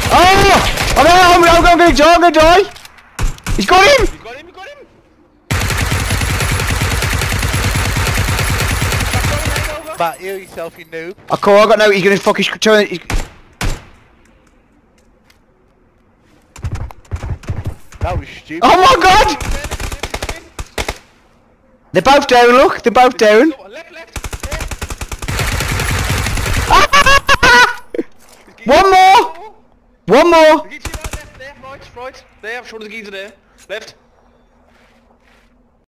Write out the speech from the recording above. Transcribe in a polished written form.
Oh! I'm gonna die, I'm gonna die! He's got him! You got him, you got him! Matt, heal yourself, you noob. Oh, cool, I got no, he's gonna fucking turn. That was stupid. Oh my god! They're both down, look, they're both down. Left, left! One more! One more! Left, right, there, shoulder the geezer there. Left.